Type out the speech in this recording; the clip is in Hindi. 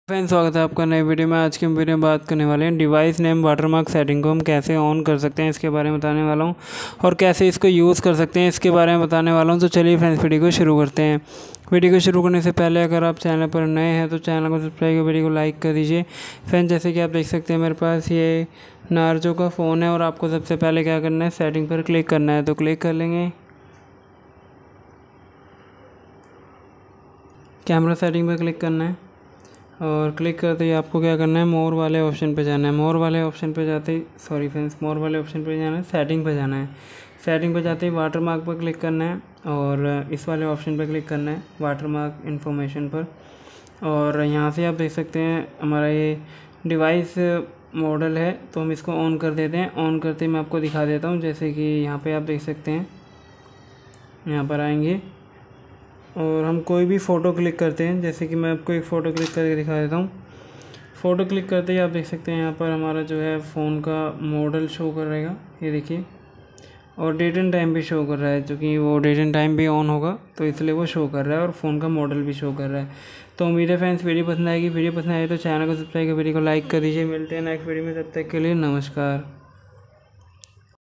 फ्रेंड्स, स्वागत है आपका नए वीडियो में। आज की हम वीडियो में बात करने वाले हैं डिवाइस नेम वाटरमार्क सेटिंग को हम कैसे ऑन कर सकते हैं, इसके बारे में बताने वाला हूं और कैसे इसको यूज़ कर सकते हैं इसके बारे में बताने वाला हूं। तो चलिए फ्रेंड्स, वीडियो को शुरू करते हैं। वीडियो को शुरू करने से पहले अगर आप चैनल पर नए हैं तो चैनल को सब्सक्राइब कर वीडियो को लाइक कर दीजिए। फ्रेंड्स, जैसे कि आप देख सकते हैं मेरे पास ये नार्जो का फ़ोन है और आपको सबसे पहले क्या करना है, सेटिंग पर क्लिक करना है। तो क्लिक कर लेंगे, कैमरा सेटिंग पर क्लिक करना है और क्लिक करते ही आपको क्या करना है, मोर वाले ऑप्शन पे जाना है। मोर वाले ऑप्शन पे जाते ही मोर वाले ऑप्शन पे जाना है, सेटिंग पे जाना है। सेटिंग पे जाते ही वाटरमार्क पर क्लिक करना है और इस वाले ऑप्शन पे क्लिक करना है, वाटरमार्क इन्फॉर्मेशन पर। और यहाँ से आप देख सकते हैं हमारा ये डिवाइस मॉडल है, तो हम इसको ऑन कर देते हैं। ऑन करते ही मैं आपको दिखा देता हूँ, जैसे कि यहाँ पर आप देख सकते हैं, यहाँ पर आएंगे और हम कोई भी फ़ोटो क्लिक करते हैं। जैसे कि मैं आपको एक फ़ोटो क्लिक करके दिखा देता हूँ। फ़ोटो क्लिक करते ही आप देख सकते हैं यहाँ पर हमारा जो है फ़ोन का मॉडल शो कर रहेगा, ये देखिए। और डेट एंड टाइम भी शो कर रहा है, क्योंकि वो डेट एंड टाइम भी ऑन होगा तो इसलिए वो शो कर रहा है और फ़ोन का मॉडल भी शो कर रहा है। तो उम्मीद है फ्रेंड्स वीडियो पसंद आएगी। वीडियो पसंद आए तो चैनल को सब्सक्राइब कर वीडियो को लाइक कर दीजिए। मिलते हैं नेक्स्ट वीडियो में, तब तक के लिए नमस्कार।